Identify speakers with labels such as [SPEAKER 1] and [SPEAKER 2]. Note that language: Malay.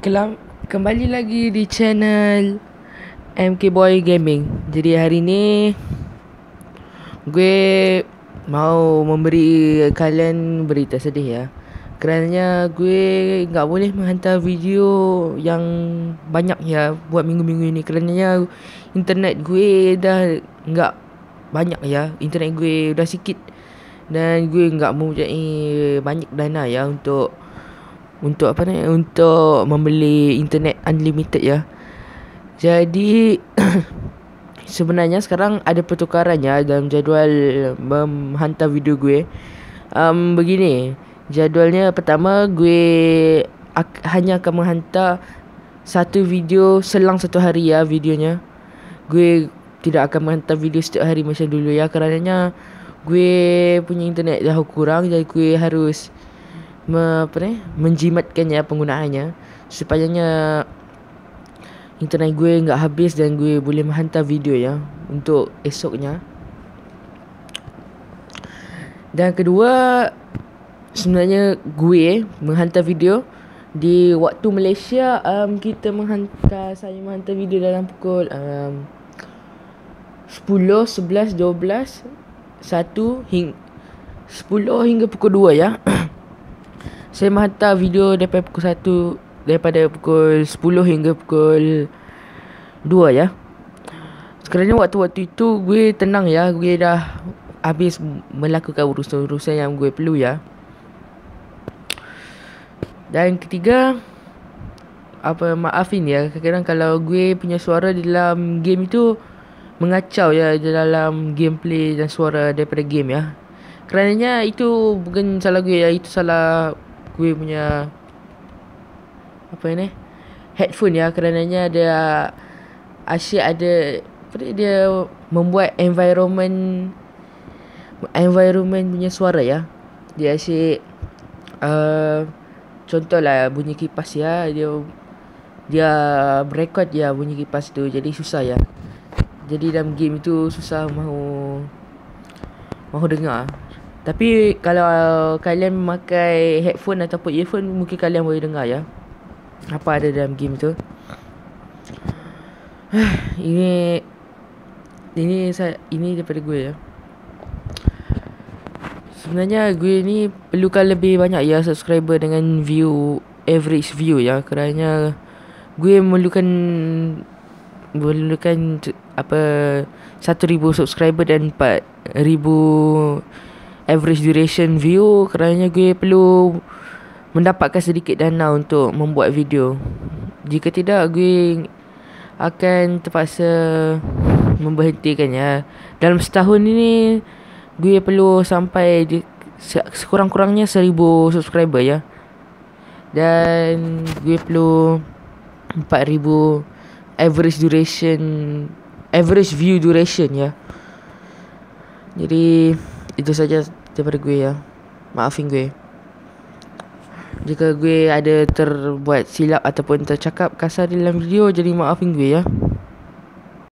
[SPEAKER 1] Kembali lagi di channel MK Boy Gaming. Jadi hari ni gue mau memberi kalian berita sedih ya. Kerana gue tak boleh menghantar video yang banyak ya buat minggu-minggu ini. Kerana internet gue dah tak banyak ya. Internet gue dah sikit. Dan gue tak mempunyai banyak dana ya untuk membeli internet unlimited ya. Jadi sebenarnya sekarang ada pertukaran ya dalam jadual menghantar video gue. Begini jadualnya. Pertama, gue hanya akan menghantar satu video selang satu hari ya videonya. Gue tidak akan menghantar video setiap hari macam dulu ya. Kerana gue punya internet dah kurang. Jadi gue harus menjimatkan ya penggunaannya supaya internet gue enggak habis dan gue boleh menghantar video ya untuk esoknya. Dan kedua, sebenarnya gue menghantar video di waktu Malaysia. Saya menghantar video dalam pukul 10, 11, 12, 1 hingga 10 hingga pukul 2 ya. Saya menghantar video daripada pukul 10 hingga pukul 2 ya. Kerana waktu-waktu itu gue tenang ya. Gue dah habis melakukan urusan-urusan yang gue perlu ya. Dan ketiga, maafin ya, kadang-kadang kalau gue punya suara di dalam game itu mengacau ya dalam gameplay dan suara daripada game ya. Kerananya itu bukan salah gue ya. Itu salah gue punya headphone ya. Kerananya dia asyik ada dia membuat environment punya suara ya. Dia asyik contohlah bunyi kipas ya. Dia record ya bunyi kipas tu. Jadi susah ya. Jadi dalam game itu susah mahu dengar. Tapi kalau kalian memakai headphone ataupun earphone, mungkin kalian boleh dengar ya apa ada dalam game tu. Ini daripada gue ya. Sebenarnya gue ni perlukan lebih banyak ya subscriber dengan average view ya. Kerana gue memerlukan 1,000 subscriber dan 4,000 average duration view. Kerana gue perlu mendapatkan sedikit dana untuk membuat video. Jika tidak, gue akan terpaksa memberhentikannya. Dalam setahun ini gue perlu sampai sekurang-kurangnya 1,000 subscriber ya. Dan gue perlu 4,000 average view duration ya. Jadi itu saja daripada gue ya. Maafin gue jika gue ada terbuat silap ataupun tercakap kasar dalam video. Jadi maafin gue ya.